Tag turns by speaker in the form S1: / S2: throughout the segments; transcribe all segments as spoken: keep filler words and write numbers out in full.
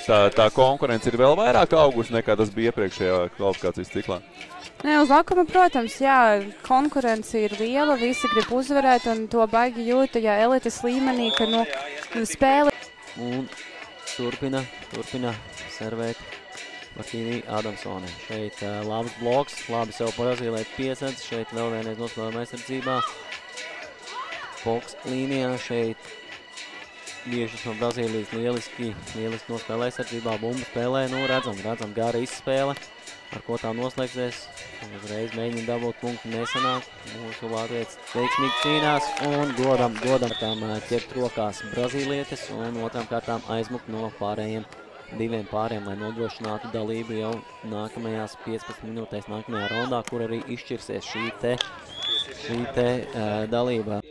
S1: tā, tā konkurence ir vēl vairāk augusi nekā tas bija iepriekšējā kvalifikācijas ciklā?
S2: Nē, uz lakuma, protams, jā, konkurence ir liela, visi grib uzvarēt, un to baigi jūta, ja elites līmenī, ka, nu, spēle.
S3: Un turpina, turpina servēt Martīnī Adamsone. Šeit uh, labs bloks, labi sev Brazīlē piesedz, šeit vēl vienreiz nospēlēm aizsardzībā. Polks līnijā šeit Biežas no Brazīlijas lieliski, lieliski nospēlē aizsardzībā, bumbu spēlē, nu redzam, redzam, gara izspēle, ar ko tā noslēgsies. Uzreiz mēģina dabūt punktu, nesanāk. Mūsu latvietis veiksmīgi cīnās un godam, godam tām ķert rokās brazīlietes un otram kārtām aizmukt no pārējiem diviem pāriem, lai nodrošinātu dalību jau nākamajās piecpadsmit minūtēs, nākamajā raundā, kur arī izšķirsies šī te, šī te uh, dalība.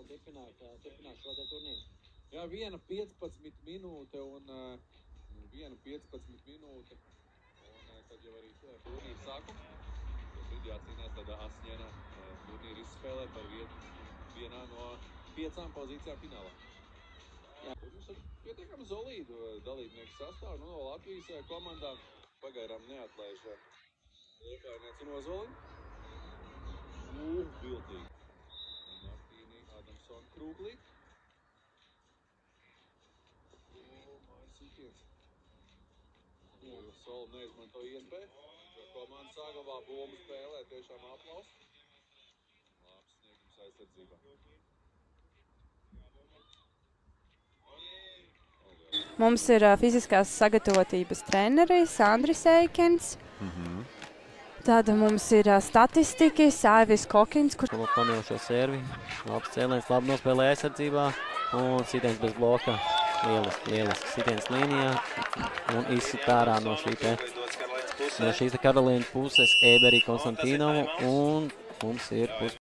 S4: Jā, viena piecpadsmit minūte un uh, viena piecpadsmit minūte un uh, tad jau arī turnīra sākums. Tad jācīnās tādā asņēnā uh, turnīra izspēlē par vietu vienā no piecām pozīcijām finālā. Jā, mums ir pietiekami solīdu dalībnieku sastāvu. Nu, no Latvijas komandā pagaidām neatlaiž Liepājnieci un Ozoliņu. Nu, viltīgi. Martīnī Adamsone Krūglī. Sol neizmanto iespēju, jo komanda saglabā bumbu spēlē, tiešām aplaus. Labs sniegums aizsardzībā.
S2: Mums ir uh, fiziskās sagatavotības treneris Andris Eikens.
S1: Mm-hmm.
S2: Tad mums ir uh, statistikas Aivis Kokins, kur
S3: Pamēl šo servi, labs cēliens, labi nospēlē aizsardzībā un sitiens bez bloka. Lieliski, lieliski sitiens līnijā un izsit ārā no šī te, no šīs te Karolīnas puses Ēberī Konstantinovu un mums ir pus